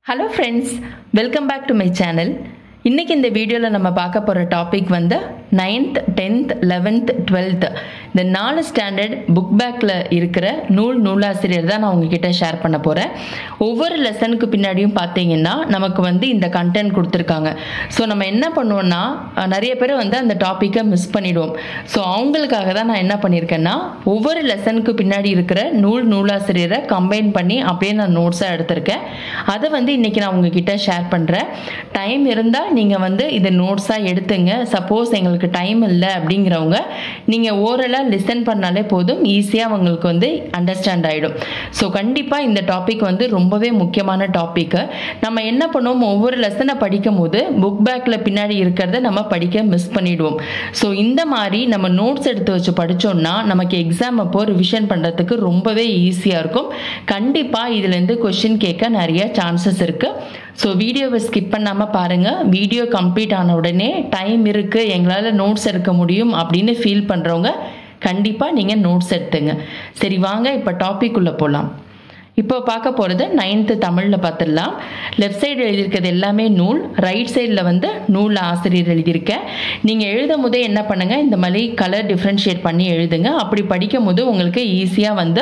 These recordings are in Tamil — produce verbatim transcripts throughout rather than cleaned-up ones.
Hello friends, welcome back to my channel. இன்னைக்கு இந்த வீடியோல நம்ம பார்க்க போற டாபிக் வந்து ninth, tenth, eleventh, twelfth இந்த நாலு ஸ்டாண்டர்ட் புக் பேக்ல இருக்கிற நூல் நூலாசிரியர் தான் நான் உங்ககிட்ட ஷேர் பண்ண போறேன். ஒவ்வொரு லெசனுக்கு பின்னாடியும் பாத்தீங்கன்னா நமக்கு வந்து இந்த கண்டென்ட் கொடுத்திருக்காங்க. சோ நம்ம என்ன பண்ணுவோம்னா நிறைய பேர் வந்து அந்த டாபிக்கை மிஸ் பண்ணிடுவோம். சோ அவங்களுக்காக தான் நான் என்ன பண்ணிருக்கேன்னா ஒவ்வொரு லெசனுக்கு பின்னாடி இருக்கிற நூல் நூலாசிரியரை கம்பைன் பண்ணி அப்படியே நான் நோட்ஸா எடுத்திருக்கேன். அதை வந்து இன்னைக்கு நான் உங்ககிட்ட ஷேர் பண்றேன். டைம் இருந்தா நீங்க வந்து இத நோட்ஸா எடுத்துங்க. சப்போஸ் உங்களுக்கு டைம் இல்ல அப்படிங்கறவங்க நீங்க ஓரலா லிசன் பண்ணாலே போதும், ஈஸியா உங்களுக்கு வந்து அண்டர்ஸ்டாண்ட் ஆயிடும். சோ கண்டிப்பா இந்த டாபிக் வந்து ரொம்பவே முக்கியமான டாபிக். நம்ம என்ன பண்ணுவோம், ஒவ்வொரு லெசனை படிக்கும்போது புக் பேக்ல பின்னாடி இருக்கிறத நம்ம படிக்க மிஸ் பண்ணிடுவோம். சோ இந்த மாதிரி நம்ம நோட்ஸ் எடுத்து வச்சு படிச்சோம்னா நமக்கு எக்ஸாம் அப்போ ரிவிஷன் பண்றதுக்கு ரொம்பவே ஈஸியா இருக்கும். கண்டிப்பா இதுல இருந்து क्वेश्चन கேட்க நிறைய சான்சஸ் இருக்கு. சோ வீடியோவை ஸ்கிப் பண்ணாம பாருங்க. வீடியோ கம்ப்ளீட் ஆன உடனே டைம் இருக்கு, எங்களால நோட்ஸ் எடுக்க முடியும் அப்படின்னு ஃபீல் பண்றவங்க கண்டிப்பா நீங்க நோட்ஸ் எடுத்துங்க. சரி வாங்க இப்ப டாபிக் உள்ள போலாம். இப்போ பார்க்க போறது ninth தமிழ்ல பார்த்துடலாம். லெஃப்ட் சைடு எழுதியிருக்கிறது எல்லாமே நூல், ரைட் சைடில் வந்து நூல் ஆசிரியர் எழுதியிருக்கேன். நீங்க எழுதும் போதே என்ன பண்ணுங்க, இந்த மாதிரி கலர் டிஃப்ரென்ஷியேட் பண்ணி எழுதுங்க. அப்படி படிக்கும் போது உங்களுக்கு ஈஸியா வந்து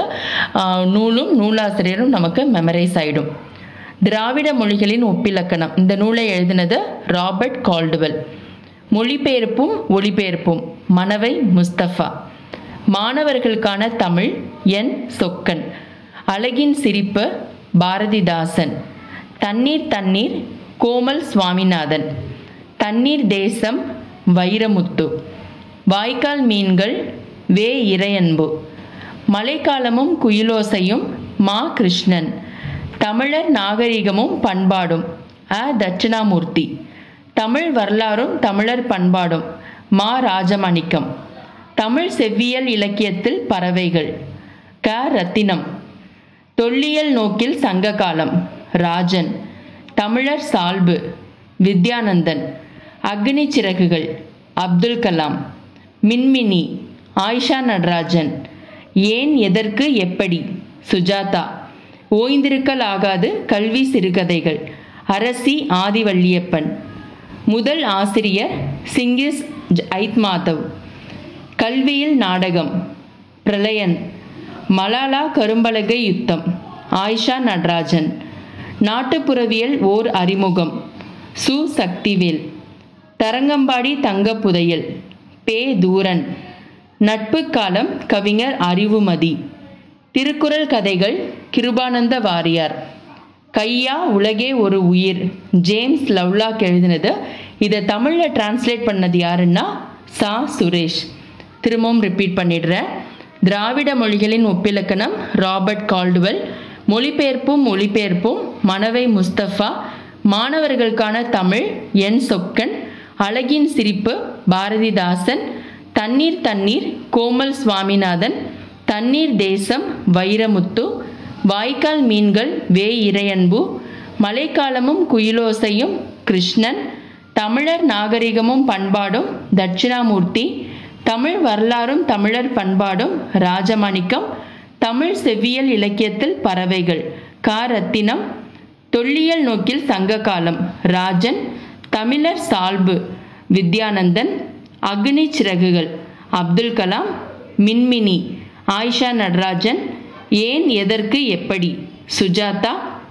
நூலும் நூலாசிரியரும் நமக்கு மெமரைஸ் ஆயிடும். திராவிட மொழிகளின் ஒப்பிலக்கணம் இந்த நூலை எழுதினது ராபர்ட் கால்டுவெல். மொழிபெயர்ப்பும் ஒளிபெயர்ப்பும் மனவை முஸ்தபா. மாணவர்களுக்கான தமிழ் என் சொக்கன். அழகின் சிரிப்பு பாரதிதாசன். தண்ணீர் தண்ணீர் கோமல் சுவாமிநாதன். தண்ணீர் தேசம் வைரமுத்து. வாய்க்கால் மீன்கள் வே இறையன்பு. மழைக்காலமும் குயிலோசையும் மா கிருஷ்ணன். தமிழர் நாகரிகமும் பண்பாடும் அ தட்சிணாமூர்த்தி. தமிழ் வரலாறும் தமிழர் பண்பாடும் மா ராஜமாணிக்கம். தமிழ் செவ்வியல் இலக்கியத்தில் பறவைகள் க ரத்தினம். தொல்லியல் நோக்கில் சங்ககாலம் ராஜன். தமிழர் சால்பு வித்யானந்தன். அக்னி சிறகுகள் அப்துல் கலாம். மின்மினி ஆயிஷா நடராஜன். ஏன் எதற்கு எப்படி சுஜாதா. ஓய்ந்திருக்கல் ஆகாது கல்வி சிறுகதைகள் அரசி ஆதிவள்ளியப்பன். முதல் ஆசிரியர் சிங்கிஸ் ஐத்மாதவ். கல்வியில் நாடகம் பிரளயன். மலாலா கரும்பலகை யுத்தம் ஆயிஷா நடராஜன். நாட்டுப்புறவியல் ஓர் அறிமுகம் சு சக்திவேல். தரங்கம்பாடி தங்க புதையல் பே தூரன். நட்பு காலம் கவிஞர் அறிவுமதி. திருக்குறள் கதைகள் கிருபானந்த வாரியார். கையா உலகே ஒரு உயிர் ஜேம்ஸ் லவ்லாக் எழுதினது. இதை தமிழில் டிரான்ஸ்லேட் பண்ணது யாருன்னா சா சுரேஷ். திரும்பவும் ரிப்பீட் பண்ணிடுறேன். திராவிட மொழிகளின் ஒப்பிலக்கணம் ராபர்ட் கால்டுவெல். மொழிபெயர்ப்பும் மொழிபெயர்ப்பும் மனவை முஸ்தபா. மாணவர்களுக்கான தமிழ் என் சொக்கன். அழகின் சிரிப்பு பாரதிதாசன். தண்ணீர் தண்ணீர் கோமல் சுவாமிநாதன். தண்ணீர் தேசம் வைரமுத்து. வாய்க்கால் மீன்கள் வே இறையன்பு. மழைக்காலமும் குயிலோசையும் கிருஷ்ணன். தமிழர் நாகரிகமும் பண்பாடும் தட்சிணாமூர்த்தி. தமிழ் வரலாறும் தமிழர் பண்பாடும் ராஜமாணிக்கம். தமிழ் செவ்வியல் இலக்கியத்தில் பறவைகள் க ரத்தினம். தொல்லியல் நோக்கில் சங்ககாலம் ராஜன். தமிழர் சால்பு வித்யானந்தன். அக்னி சிறகுகள் அப்துல் கலாம். மின்மினி ஆயிஷா நடராஜன். ஏன் எதற்கு எப்படி சுஜாதா.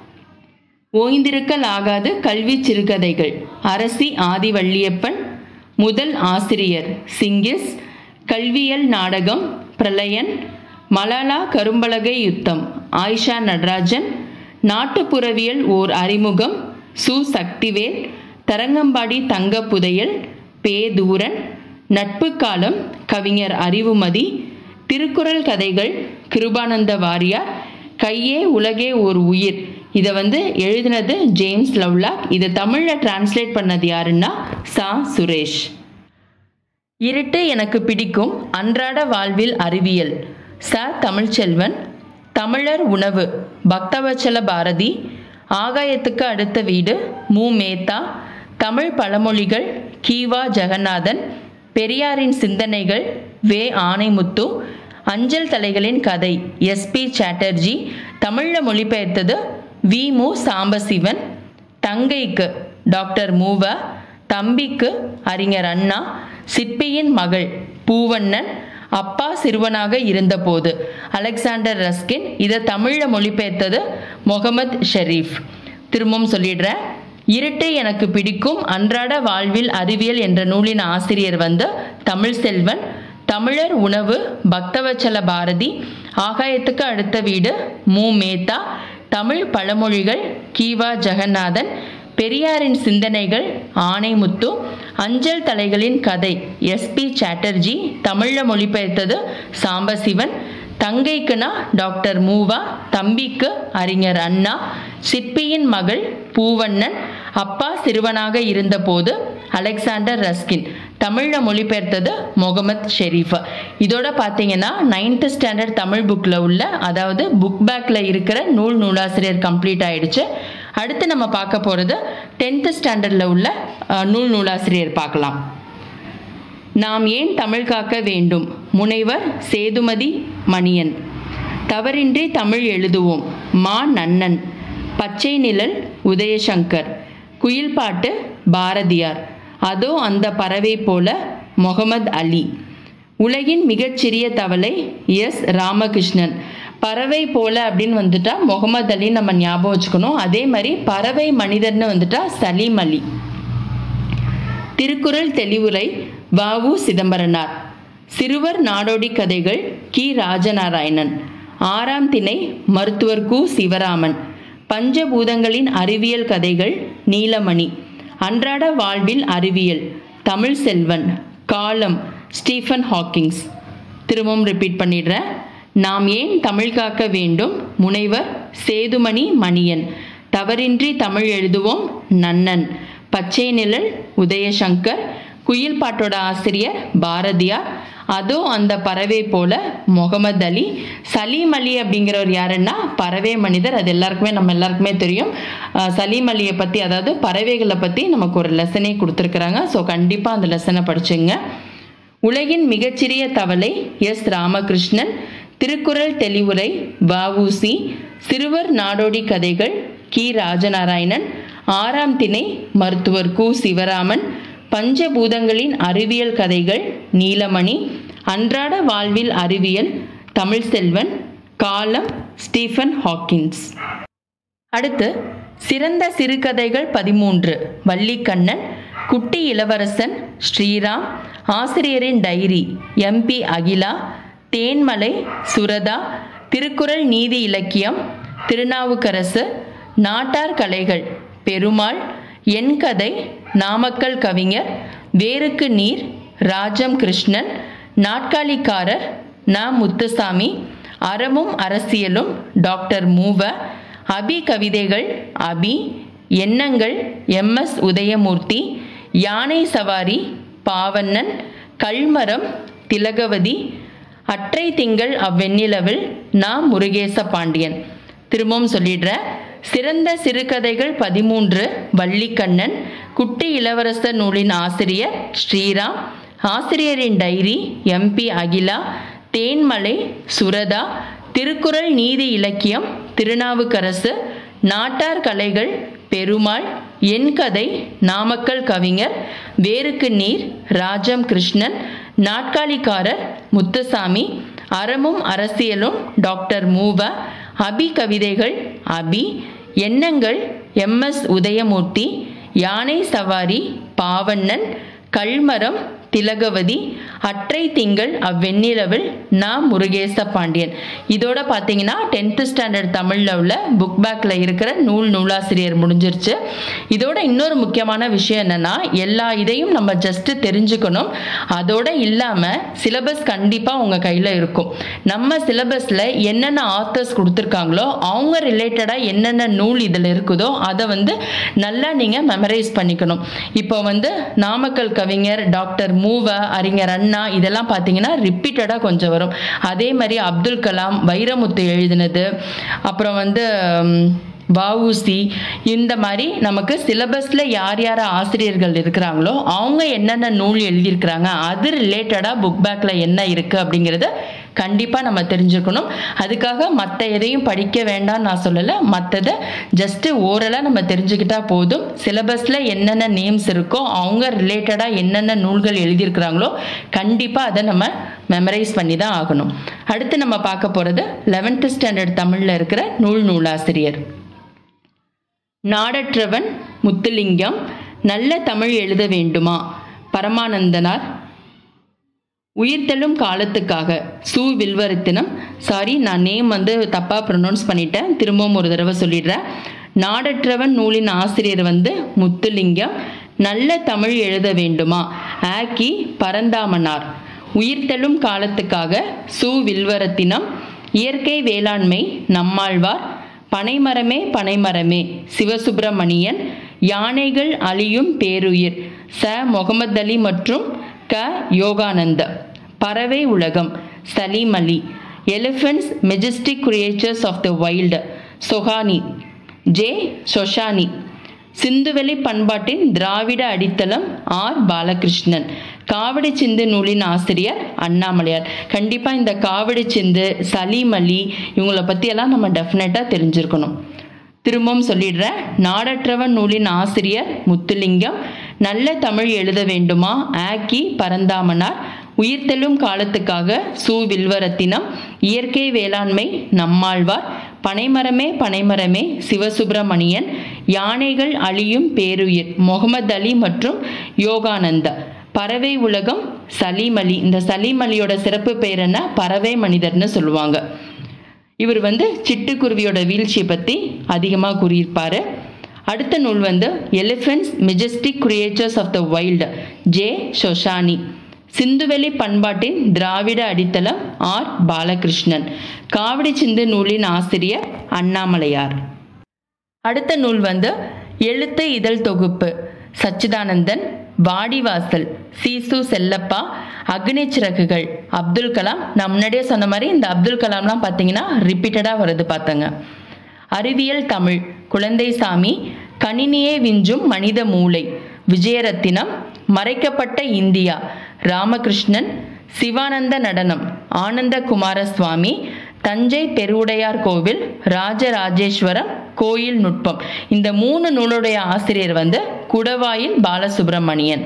ஓய்ந்திருக்கல் ஆகாது கல்வி சிறுகதைகள் அரசி ஆதிவள்ளியப்பன். முதல் ஆசிரியர் சிங்கிஸ். கல்வியல் நாடகம் பிரளயன். மலாலா கரும்பலகை யுத்தம் ஆயிஷா நடராஜன். நாட்டுப்புறவியல் ஓர் அறிமுகம் சு சக்திவேல். தரங்கம்பாடி தங்க புதையல் பே தூரன். நட்பு காலம் கவிஞர் அறிவுமதி. திருக்குறள் கதைகள் கிருபானந்த வாரியார். கையே உலகே ஒரு உயிர் இதை வந்து எழுதினது ஜேம்ஸ் லவ்லாக். இதை தமிழில் டிரான்ஸ்லேட் பண்ணது யாருன்னா சா சுரேஷ். இருட்டு எனக்கு பிடிக்கும் அன்றாட வாழ்வில் அறிவியல் ச தமிழ்ச்செல்வன். தமிழர் உணவு பக்தவச்சல பாரதி. ஆகாயத்துக்கு அடுத்த வீடு மு மேத்தா. தமிழ் பழமொழிகள் கீவா ஜெகநாதன். பெரியாரின் சிந்தனைகள் வே ஆணைமுத்து. அஞ்சல் தலைகளின் கதை எஸ் பி சாட்டர்ஜி. தமிழில் மொழிபெயர்த்தது வி மு சாம்பசிவன். தங்கைக்கு டாக்டர் மூவ, தம்பிக்கு அறிஞர் அண்ணா, சிற்பியின் மகள் பூவண்ணன், அப்பா சிறுவனாக இருந்தபோது அலெக்சாண்டர் ரஸ்கின். இதை தமிழில் மொழிபெயர்த்தது முகமது ஷெரீஃப். திரும்பவும் சொல்லிடுறேன். இருட்டு எனக்கு பிடிக்கும் அன்றாட வாழ்வில் அறிவியல் என்ற நூலின் ஆசிரியர் வந்து தமிழ் செல்வன். தமிழர் உணவு பக்தவச்சல பாரதி. ஆகாயத்துக்கு அடுத்த வீடு மு மேத்தா. தமிழ் பழமொழிகள் கீவா ஜெகநாதன். பெரியாரின் சிந்தனைகள் ஆணைமுத்து. அஞ்சல் தலைகளின் கதை எஸ் பி சாட்டர்ஜி. தமிழில் மொழிபெயர்த்தது சாம்பசிவன். தங்கைக்குனா டாக்டர் மூவா, தம்பிக்கு அறிஞர் அண்ணா, சிற்பியின் மகள் பூவண்ணன், அப்பா சிறுவனாக இருந்தபோது அலெக்சாண்டர் ரஸ்கின். தமிழில் மொழிபெயர்த்தது முகமது ஷெரீஃப். இதோட பார்த்தீங்கன்னா நைன்த் ஸ்டாண்டர்ட் தமிழ் புக்கில் உள்ள, அதாவது புக் பேக்கில் இருக்கிற நூல் நூலாசிரியர் கம்ப்ளீட் ஆயிடுச்சு. அடுத்து நம்ம பார்க்க போகிறது டென்த் ஸ்டாண்டர்டில் உள்ள நூல் நூலாசிரியர் பார்க்கலாம். நாம் ஏன் தமிழ் காக்க வேண்டும், முனைவர் சேதுமதி மணியன். தவறின்றி தமிழ் எழுதுவோம், மா நன்னன். பச்சை நிழல் உதயசங்கர். குயில்பாட்டு பாரதியார். அதோ அந்த பறவை போல முகமது அலி. உலகின் மிகச்சிறிய தவளை எஸ் ராமகிருஷ்ணன். பறவை போல அப்படின்னு வந்துட்டா முகமது அலி நம்ம ஞாபகம் வச்சுக்கணும். அதே மாதிரி பறவை மனிதர்னு வந்துட்டா சலீம் அலி. திருக்குறள் தெளிவுரை வ.உ. சிதம்பரனார். சிறுவர் நாடோடி கதைகள் கி ராஜநாராயணன். ஆறாம் திணை மருத்துவர் கு சிவராமன். பஞ்சபூதங்களின் அறிவியல் கதைகள் நீலமணி. அன்றாட வாழ்வில் அறிவியல் தமிழ் செல்வன். காலம் ஸ்டீஃபன் ஹாக்கிங்ஸ். திரும்பவும் ரிப்பீட் பண்ணிடுறேன். நாம் ஏன் தமிழ் காக்க வேண்டும், முனைவர் சேதுமணி மணியன். தவறின்றி தமிழ் எழுதுவோம், நன்னன். பச்சை நிழல் உதயசங்கர். குயில் பாட்டோட ஆசிரியர் பாரதியார். அதோ அந்த பறவை போல முகமது அலி. சலீம் அலி அப்படிங்கிறவர் யாருன்னா பறவை மனிதர். அது எல்லாருக்குமே நம்ம எல்லாருக்குமே தெரியும். சலீம் அலியை பற்றி, அதாவது பறவைகளை பற்றி நமக்கு ஒரு லெசனே கொடுத்துருக்குறாங்க. ஸோ கண்டிப்பாக அந்த லெசனை படிச்சுங்க. உலகின் மிகச்சிறிய தவளை எஸ் ராமகிருஷ்ணன். திருக்குறள் தெளிவுரை வ.உ.சி. சிறுவர் நாடோடி கதைகள் கி ராஜநாராயணன். ஆறாம் திணை மருத்துவர் கு சிவராமன். பஞ்சபூதங்களின் அறிவியல் கதைகள் நீலமணி. அன்றாட வாழ்வில் அறிவியல் தமிழ் செல்வன். காலம் ஸ்டீஃபன் ஹாக்கின்ஸ். அடுத்து சிறந்த சிறுகதைகள் பதிமூன்று வள்ளிக்கண்ணன். குட்டி இளவரசன் ஸ்ரீராம். ஆசிரியரின் டைரி எம்பி அகிலா. தேன்மலை சுரதா. திருக்குறள் நீதி இலக்கியம் திருநாவுக்கரசு. நாட்டார் கலைகள் பெருமாள். என் கதை நாமக்கல் கவிஞர். வேருக்கு நீர் ராஜம் கிருஷ்ணன். நாட்காலிக்காரர் ந முத்துசாமி. அறமும் அரசியலும் டாக்டர் மூவ. அபி கவிதைகள் அபி. எண்ணங்கள் எம் எஸ் உதயமூர்த்தி. யானை சவாரி பாவண்ணன். கல்மரம் திலகவதி. அற்றை திங்கள் அவ்வெண்ணிலவில் நா முருகேச பாண்டியன். திரும்பவும் சொல்லிடுறேன். சிறந்த சிறுகதைகள் பதிமூன்று வள்ளிக்கண்ணன். குட்டி இளவரசர் நூலின் ஆசிரியர் ஸ்ரீராம். ஆசிரியரின் டைரி எம்பி அகிலா. தேன்மலை சுரதா. திருக்குறள் நீதி இலக்கியம் திருநாவுக்கரசு. நாட்டார் கலைகள் பெருமாள். என் கதை நாமக்கல் கவிஞர். வேருக்கு நீர் ராஜம் கிருஷ்ணன். நாட்காலிக்காரர் முத்துசாமி. அறமும் அரசியலும் டாக்டர் மூவ. அபி கவிதைகள் அபி. எண்ணங்கள் எம் எஸ் உதயமூர்த்தி. யானை சவாரி பாவண்ணன். கல்மரம் திலகவதி. அற்றை திங்கள் அவ்வெண்ணிலவில் நா முருகேச பாண்டியன். இதோட பார்த்தீங்கன்னா டென்த் ஸ்டாண்டர்ட் தமிழில் உள்ள புக் பேக்கில் இருக்கிற நூல் நூலாசிரியர் முடிஞ்சிருச்சு. இதோட இன்னொரு முக்கியமான விஷயம் என்னன்னா, எல்லா இதையும் நம்ம ஜஸ்ட் தெரிஞ்சுக்கணும். அதோட இல்லாமல் சிலபஸ் கண்டிப்பாக உங்கள் கையில் இருக்கும். நம்ம சிலபஸில் என்னென்ன ஆத்தர்ஸ் கொடுத்துருக்காங்களோ அவங்க ரிலேட்டடாக என்னென்ன நூல் இதில் இருக்குதோ அதை வந்து நல்லா நீங்கள் மெமரைஸ் பண்ணிக்கணும். இப்போ வந்து நாமக்கல் கவிஞர் டாக்டர் மூவ, அறிஞர் அண்ணா இதெல்லாம் பார்த்தீங்கன்னா ரிப்பீட்டடாக கொஞ்சம் வரும். அதே மாதிரி அப்துல் கலாம், வைரமுத்து எழுதினது, அப்புறம் வந்து வ.உ.சி. இந்த மாதிரி நமக்கு சிலபஸில் யார் யார் ஆசிரியர்கள் இருக்கிறாங்களோ அவங்க என்னென்ன நூல் எழுதியிருக்கிறாங்க அது ரிலேட்டடாக புக் பேக்கில் என்ன இருக்குது அப்படிங்கிறத கண்டிப்பாக நம்ம தெரிஞ்சுக்கணும். அதுக்காக மற்ற எதையும் படிக்க வேண்டாம்னு நான் சொல்லலை. மற்றதை ஜஸ்ட்டு ஓரலாக நம்ம தெரிஞ்சுக்கிட்டா போதும். சிலபஸில் என்னென்ன நேம்ஸ் இருக்கோ அவங்க ரிலேட்டடாக என்னென்ன நூல்கள் எழுதியிருக்கிறாங்களோ கண்டிப்பாக அதை நம்ம மெமரைஸ் பண்ணி தான் ஆகணும். அடுத்து நம்ம பார்க்க போகிறது லெவன்த்து ஸ்டாண்டர்ட் தமிழில் இருக்கிற நூல் நூலாசிரியர். நாடற்றவன் முத்துலிங்கம். நல்ல தமிழ் எழுத வேண்டுமா பரமானந்தனார். உயிர்த்தெழும் காலத்துக்காக சு வில்வரத்தினம். சாரி, நான் நேம் வந்து தப்பாக ப்ரொனவுன்ஸ் பண்ணிட்டேன், திரும்பவும் ஒரு தடவை சொல்லிடுறேன். நாடற்றவன் நூலின் ஆசிரியர் வந்து முத்துலிங்கம். நல்ல தமிழ் எழுத வேண்டுமா ஆக்கி பரந்தாமனார். உயிர்த்தெழும் காலத்துக்காக சு வில்வரத்தினம். இயற்கை வேளாண்மை நம்மாழ்வார். பனைமரமே பனைமரமே சிவசுப்பிரமணியன். யானைகள் அழியும் பேருயிர் ச முகமது அலி மற்றும் க யோகானந்த. பறவை உலகம் Salim Ali. Elephants majestic creatures of the wild Sohani J Soshani. சிந்துவெளி பண்பாட்டின் திராவிட அடித்தளம் ஆர் பாலகிருஷ்ணன். காவடி சிந்து நூலின் ஆசிரியர் அண்ணாமலையார். கண்டிப்பாக இந்த காவடி சிந்து, சலீம் அலி இவங்களை பற்றியெல்லாம் நம்ம டெஃபினட்டாக தெரிஞ்சிருக்கணும். திரும்பவும் சொல்லிடுறேன். நாடற்றவன் நூலின் ஆசிரியர் முத்துலிங்கம். நல்ல தமிழ் எழுத வேண்டுமா ஆக்கி பரந்தாமனார். உயிர்த்தெழும் காலத்துக்காக சு வில்வரத்தினம். இயற்கை வேளாண்மை நம்மாழ்வார். பனைமரமே பனைமரமே சிவசுப்பிரமணியன். யானைகள் அழியும் பேருயிர் முகமது அலி மற்றும் யோகானந்த. பறவை உலகம் சலீம் அலி. இந்த சலீம் அலியோட சிறப்பு பெயர் என்ன? பறவை மனிதர்னு சொல்லுவாங்க. இவர் வந்து சிட்டுக்குருவியோட வீழ்ச்சியை பற்றி அதிகமாக கூறியிருப்பார். அடுத்த நூல் வந்து elephants majestic creatures of the wild J Soshani. சிந்துவெளி பண்பாட்டின் திராவிட அடித்தளம் ஆர் பாலகிருஷ்ணன். காவடி சிந்து நூலின் ஆசிரியர் அண்ணாமலையார். அடுத்த நூல் வந்து எழுத்து இதழ் தொகுப்பு சச்சிதானந்தன். வாடிவாசல் சீசு செல்லப்பா. அக்னி சிறகுகள் அப்துல் கலாம். நான் முன்னாடியே சொன்ன மாதிரி இந்த அப்துல் கலாம்லாம் பார்த்தீங்கன்னா ரிப்பீட்டடாக வருது பார்த்துங்க. அறிவியல் தமிழ் குழந்தைசாமி. கணினியே விஞ்சும் மனித மூளை விஜயரத்தினம். மறைக்கப்பட்ட இந்தியா ராமகிருஷ்ணன். சிவானந்த நடனம் ஆனந்த குமாரசுவாமி. தஞ்சை பெருவுடையார் கோவில் ராஜராஜேஸ்வரம் கோயில் நுட்பம். இந்த மூணு நூலுடைய ஆசிரியர் வந்து குடவாயில் பாலசுப்பிரமணியன்.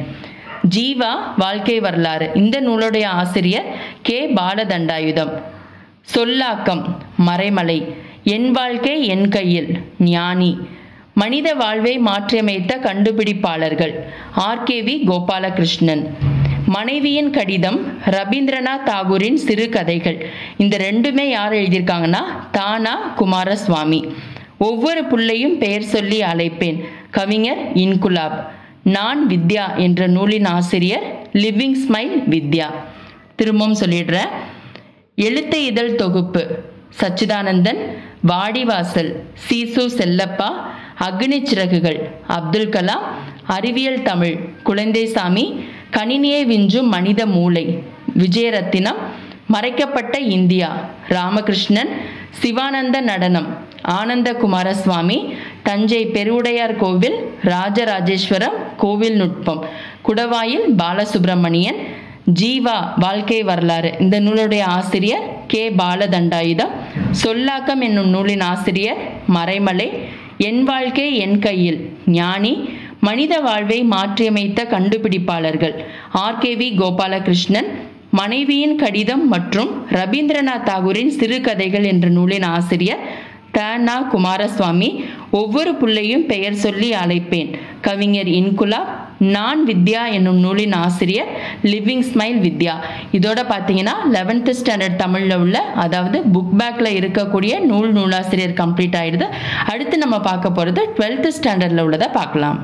ஜீவா வாழ்க்கை வரலாறு. இந்த நூலுடைய ஆசிரியர் கே பாலதண்டாயுதம். சொல்லாக்கம் மறைமலை. என் வாழ்க்கை என் கையில் ஞானி. மனித வாழ்வை மாற்றியமைத்த கண்டுபிடிப்பாளர்கள் ஆர் கே வி கோபாலகிருஷ்ணன். மனைவியின் கடிதம் ரவீந்திரநாத் தாகூரின் சிறு கதைகள். இந்த ரெண்டுமே யார் எழுதியிருக்காங்கன்னா தானா குமாரசுவாமி. ஒவ்வொரு புள்ளையும் பெயர் சொல்லி அழைப்பேன் கவிஞர் இன்குலாப். நான் வித்யா என்ற நூலின் ஆசிரியர் லிவிங் ஸ்மைல் வித்யா. திரும்பவும் சொல்லிடுறேன். எழுத்து இதழ் தொகுப்பு சச்சிதானந்தன். வாடிவாசல் சீசு செல்லப்பா. அக்னி சிறகுகள் அப்துல் கலாம். அறிவியல் தமிழ் குழந்தைசாமி. கணினியை விஞ்சும் மனித மூளை விஜயரத்தினம். மறைக்கப்பட்ட இந்தியா ராமகிருஷ்ணன். சிவானந்த நடனம் ஆனந்த குமாரசுவாமி. தஞ்சை பெருவுடையார் கோவில் ராஜராஜேஸ்வரம் கோவில் நுட்பம் குடவாயில் பாலசுப்பிரமணியன். ஜீவா வாழ்க்கை வரலாறு. இந்த நூலுடைய ஆசிரியர் கே பாலதண்டாயுதம். சொல்லாக்கம் என்னும் நூலின் ஆசிரியர் மறைமலை. என் வாழ்க்கை என் கையில் ஞானி. மனித வாழ்வை மாற்றியமைத்த கண்டுபிடிப்பாளர்கள் ஆர் கே வி கோபாலகிருஷ்ணன். மனைவியின் கடிதம் மற்றும் ரவீந்திரநாத் தாகூரின் சிறுகதைகள் என்ற நூலின் ஆசிரியர் த நா குமாரசுவாமி. ஒவ்வொரு புள்ளையும் பெயர் சொல்லி அழைப்பேன் கவிஞர் இன்குலாப். நான் வித்யா என்னும் நூலின் ஆசிரியர் லிவிங் ஸ்மைல் வித்யா. இதோட பார்த்தீங்கன்னா லெவன்த்து ஸ்டாண்டர்ட் தமிழில் உள்ள அதாவது புக் பேக்கில் இருக்கக்கூடிய நூல் நூலாசிரியர் கம்ப்ளீட் ஆயிடுது. அடுத்து நம்ம பார்க்க போகிறது டுவெல்த்து ஸ்டாண்டர்டில் உள்ளதை பார்க்கலாம்.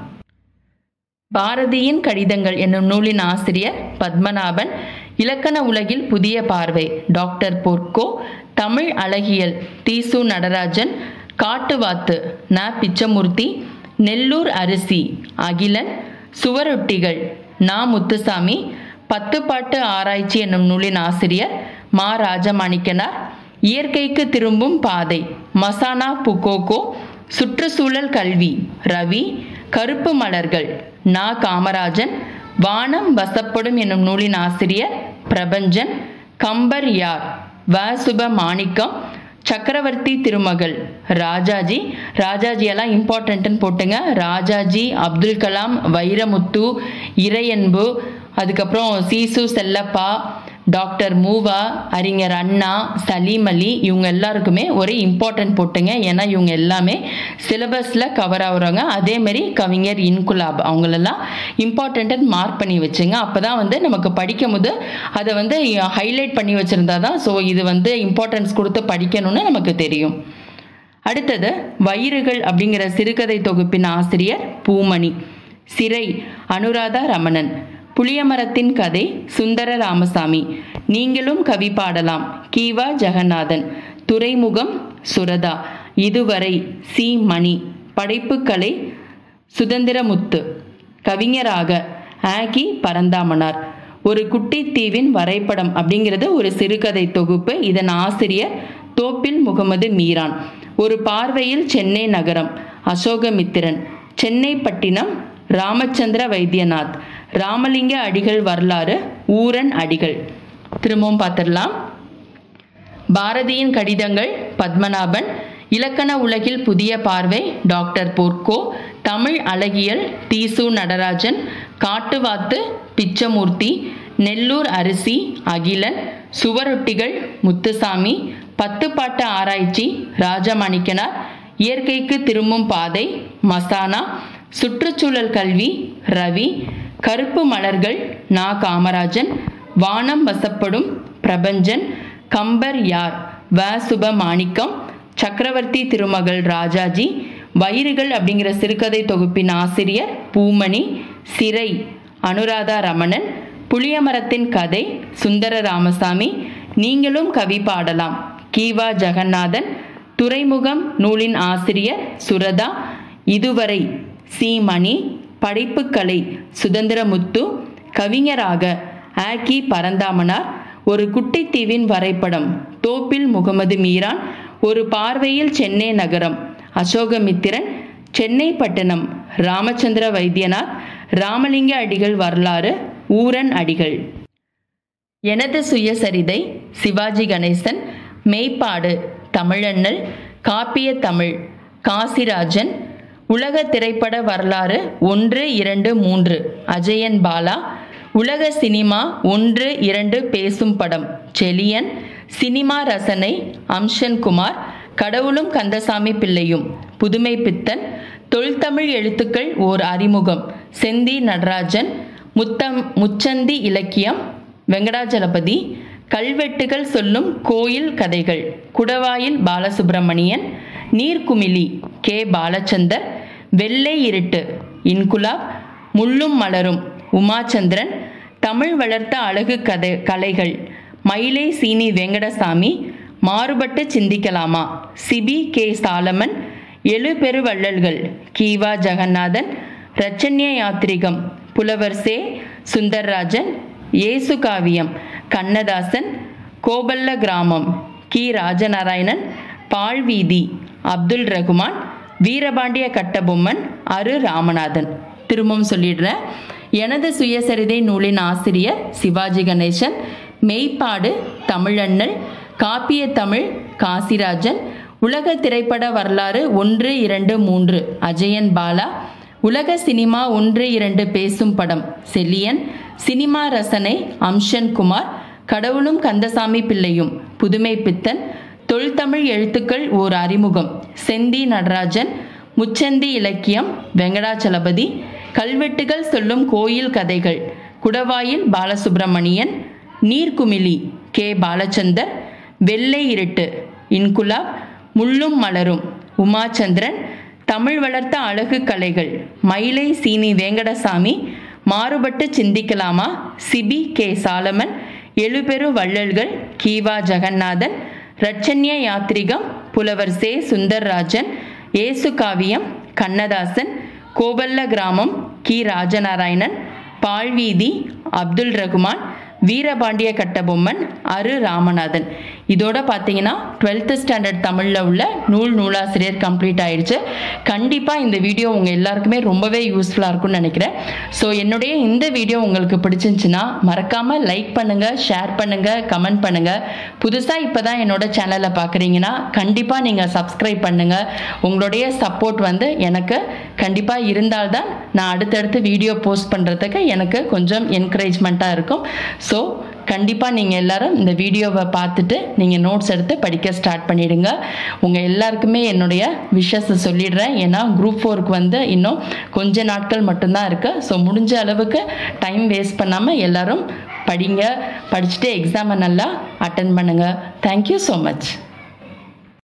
பாரதியின் கடிதங்கள் என்னும் நூலின் ஆசிரியர் பத்மநாபன். இலக்கண உலகில் புதிய பார்வை டாக்டர் பொற்கோ. தமிழ் அழகியல் தீசு நடராஜன். காட்டுவாத்து ந பிச்சமூர்த்தி. நெல்லூர் அரிசி அகிலன். சுவரொட்டிகள் நா முத்துசாமி. பத்துப்பாட்டு ஆராய்ச்சி என்னும் நூலின் ஆசிரியர் மா ராஜமாணிக்கனார். இயற்கைக்கு திரும்பும் பாதை மசானா புகோகோ. சுற்றுச்சூழல் கல்வி ரவி. கருப்பு மலர்கள் நா காமராஜன். வானம் வசப்படும் என்னும் நூலின் ஆசிரியர் பிரபஞ்சன். கம்பர் யார் வ சுப மாணிக்கம், சக்கரவர்த்தி திருமகள் ராஜாஜி. ராஜாஜி எல்லாம் இம்பார்ட்டன்ட்னு போட்டுங்க. ராஜாஜி, அப்துல் கலாம், வைரமுத்து, இறையன்பு, அதுக்கப்புறம் சீசு செல்லப்பா, டாக்டர் மூவா, அறிஞர் அண்ணா, சலீம் அலி, இவங்க எல்லாருக்குமே ஒரு இம்பார்ட்டன்ட் போட்டுங்க. ஏன்னா இவங்க எல்லாமே சிலபஸில் கவர் ஆகுறாங்க. அதேமாரி கவிஞர் இன்குலாப், அவங்களெல்லாம் இம்பார்ட்டன்ட்டு மார்க் பண்ணி வச்சுங்க. அப்போ தான் வந்து நமக்கு படிக்கும் போது அதை வந்து ஹைலைட் பண்ணி வச்சுருந்தா தான் ஸோ இது வந்து இம்பார்ட்டன்ஸ் கொடுத்து படிக்கணும்னு நமக்கு தெரியும். அடுத்தது வயிறுகள் அப்படிங்கிற சிறுகதை தொகுப்பின் ஆசிரியர் பூமணி. சிறை அனுராதா ரமணன். புளியமரத்தின் கதை சுந்தர ராமசாமி. நீங்களும் கவி பாடலாம் கீவா ஜெகநாதன். துறைமுகம் சுரதா. இதுவரை சி மணி. படைப்புக்கலை சுதந்திரமுத்து. கவிஞராக ஆகி பரந்தாமனார். ஒரு குட்டி தீவின் வரைபடம் அப்படிங்கிறது ஒரு சிறுகதை தொகுப்பு. இதன் ஆசிரியர் தோப்பில் முகமது மீரான். ஒரு பார்வையில் சென்னை நகரம் அசோகமித்திரன். சென்னை பட்டினம் ராமச்சந்திர வைத்தியநாத். ராமலிங்க அடிகள் வரலாறு ஊரன் அடிகள். திரும்பவும் பார்த்துடலாம். பாரதியின் கடிதங்கள் பத்மநாபன். இலக்கண உலகில் புதிய பார்வை டாக்டர் பொற்கோ. தமிழ் அழகியல் தீசு நடராஜன். காட்டுவாத்து பிச்சமூர்த்தி. நெல்லூர் அரிசி அகிலன். சுவரொட்டிகள் முத்துசாமி. பத்துப்பாட்டு ஆராய்ச்சி ராஜமாணிக்கனார். இயற்கைக்கு திரும்பும் பாதை மசானா. சுற்றுச்சூழல் கல்வி ரவி. கருப்பு மலர்கள் நா காமராஜன். வானம் வசப்படும் பிரபஞ்சன். கம்பர் யார் வ சுப மாணிக்கம். சக்கரவர்த்தி திருமகள் ராஜாஜி. வயிறுகள் அப்படிங்கிற சிறுகதை தொகுப்பின் ஆசிரியர் பூமணி. சிறை அனுராதா ரமணன். புளியமரத்தின் கதை சுந்தர ராமசாமி. நீங்களும் கவி பாடலாம் கீவா ஜெகநாதன். துறைமுகம் நூலின் ஆசிரியர் சுரதா. இதுவரை சி மணி. படைப்புக்கலை சுதந்திரமுத்து. கவிஞராக ஆகி பரந்தாமனார். ஒரு குட்டி தீவின் வரைபடம் தோப்பில் முகமது மீரான். ஒரு பார்வையில் சென்னை நகரம் அசோகமித்திரன். சென்னை பட்டணம் ராமச்சந்திர வைத்தியநாத். ராமலிங்க அடிகள் வரலாறு ஊரன் அடிகள். எனது சுயசரிதை சிவாஜி கணேசன். மெய்ப்பாடு தமிழண்ணல். காப்பிய தமிழ் காசிராஜன். உலக திரைப்பட வரலாறு ஒன்று இரண்டு மூன்று அஜயன் பாலா. உலக சினிமா ஒன்று இரண்டு பேசும் படம் செலியன். சினிமா ரசனை அம்சன் குமார். கடவுளும் கந்தசாமி பிள்ளையும் புதுமை பித்தன். தொல்தமிழ் எழுத்துக்கள் ஓர் அறிமுகம் செந்தி நடராஜன். முத்தம் முச்சந்தி இலக்கியம் வெங்கடாஜலபதி. கல்வெட்டுகள் சொல்லும் கோயில் கதைகள் குடவாயில் பாலசுப்பிரமணியன். நீர்க்குமிழி கே பாலச்சந்தர். வெள்ளை இருட்டு இன்குலாப். முள்ளும் மலரும் உமாச்சந்திரன். தமிழ் வளர்த்த அழகு கதை கலைகள் மயிலை சீனி வெங்கடசாமி. மாறுபட்டு சிந்திக்கலாமா சிபி கே சாலமன். எழு பெருவள்ளல்கள் கீவா ஜெகநாதன். இரட்சண்ய யாத்திரிகம் புலவர் சே சுந்தர்ராஜன். இயேசு காவியம் கண்ணதாசன். கோபல்ல கிராமம் கி ராஜநாராயணன். பால்வீதி அப்துல் ரகுமான். வீரபாண்டிய கட்டபொம்மன் அரு ராமநாதன். திரும்பவும் சொல்லிடுறேன். எனது சுயசரிதை நூலின் ஆசிரியர் சிவாஜி கணேசன். மெய்ப்பாடு தமிழண்ணல். காப்பிய தமிழ் காசிராஜன். உலக திரைப்பட வரலாறு ஒன்று இரண்டு மூன்று அஜயன் பாலா. உலக சினிமா ஒன்று இரண்டு பேசும் படம் செலியன். சினிமா ரசனை அம்சன் குமார். கடவுளும் கந்தசாமி பிள்ளையும் புதுமை பித்தன். தொல்தமிழ் எழுத்துக்கள் ஓர் அறிமுகம் செந்தி நடராஜன். முச்சந்தி இலக்கியம் வெங்கடாச்சலபதி. கல்வெட்டுகள் சொல்லும் கோயில் கதைகள் குடவாயில் பாலசுப்பிரமணியன். நீர்க்குமிழி கே பாலச்சந்தர். வெள்ளை இருட்டு இன்குலாப். முள்ளும் மலரும் உமாச்சந்திரன். தமிழ் வளர்த்த அழகு கலைகள் மயிலை சீனி வெங்கடசாமி. மாறுபட்டு சிந்திக்கலாமா சிபி கே சாலமன். எழுபெரு வள்ளல்கள் கீவா ஜெகநாதன். இரட்சண்ய யாத்திரிகம் புலவர் சே சுந்தர்ராஜன். இயேசு காவியம் கண்ணதாசன். கோபல்ல கிராமம் கி ராஜநாராயணன். பால்வீதி அப்துல் ரகுமான். வீரபாண்டிய கட்டபொம்மன் அரு ராமநாதன். இதோட பார்த்தீங்கன்னா டுவெல்த் ஸ்டாண்டர்ட் தமிழில் உள்ள நூல் நூலாசிரியர் கம்ப்ளீட் ஆயிடுச்சு. கண்டிப்பாக இந்த வீடியோ உங்கள் எல்லாருக்குமே ரொம்பவே யூஸ்ஃபுல்லாக இருக்கும்னு நினைக்கிறேன். ஸோ என்னுடைய இந்த வீடியோ உங்களுக்கு பிடிச்சிருந்துச்சுன்னா மறக்காமல் லைக் பண்ணுங்கள், ஷேர் பண்ணுங்கள், கமெண்ட் பண்ணுங்கள். புதுசாக இப்போ தான் என்னோட சேனலை பார்க்குறீங்கன்னா கண்டிப்பாக நீங்கள் சப்ஸ்கிரைப் பண்ணுங்கள். உங்களுடைய சப்போர்ட் வந்து எனக்கு கண்டிப்பாக இருந்தால்தான் நான் அடுத்தடுத்து வீடியோ போஸ்ட் பண்ணுறதுக்கு எனக்கு கொஞ்சம் என்கரேஜ்மெண்ட்டாக இருக்கும். ஸோ கண்டிப்பாக நீங்கள் எல்லாரும் இந்த வீடியோவை பார்த்துட்டு நீங்கள் நோட்ஸ் எடுத்து படிக்க ஸ்டார்ட் பண்ணிடுங்க. உங்கள் எல்லாருக்குமே என்னுடைய விஷஸ் சொல்லிடுறேன். ஏன்னா குரூப் ஃபோருக்கு வந்து இன்னும் கொஞ்ச நாட்கள் மட்டும்தான் இருக்குது. ஸோ முடிஞ்ச அளவுக்கு டைம் வேஸ்ட் பண்ணாமல் எல்லாரும் படிங்க. படிச்சுட்டு எக்ஸாமை நல்லா அட்டன் பண்ணுங்கள். Thank you so much.